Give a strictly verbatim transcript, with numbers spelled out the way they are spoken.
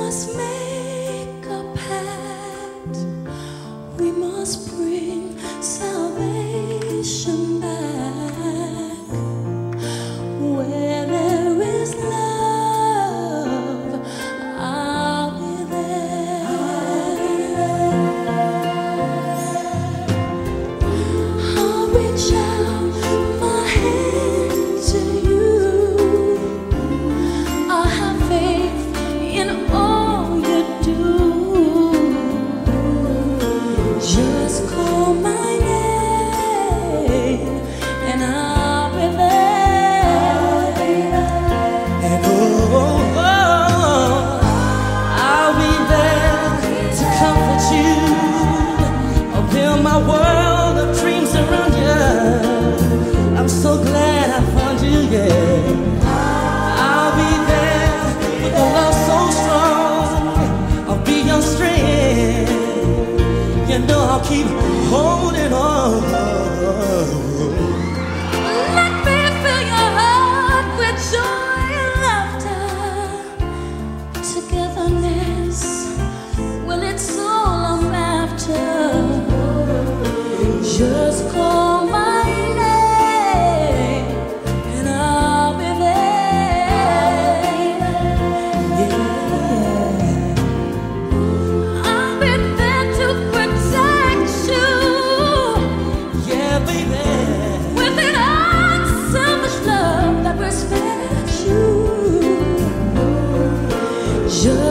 must make a pact. We must bring salvation back. Where there is love, I'll be there. I'll reach out my hand to you. I'll have faith in all you do. Just call my name and I'll be there. And oh, oh, I'll be there to comfort you. I'll build my world of dreams around you. I'm so glad I found you, yeah. I'll be there with a love so strong. I'll be your strength. You know I'll keep holding on. Let me fill your heart with joy and laughter. Togetherness, well, it's all I'm after. Just call my name and I'll be there. Yeah, I'll be there to protect you yeah, baby. with an unselfish love that respects you. Just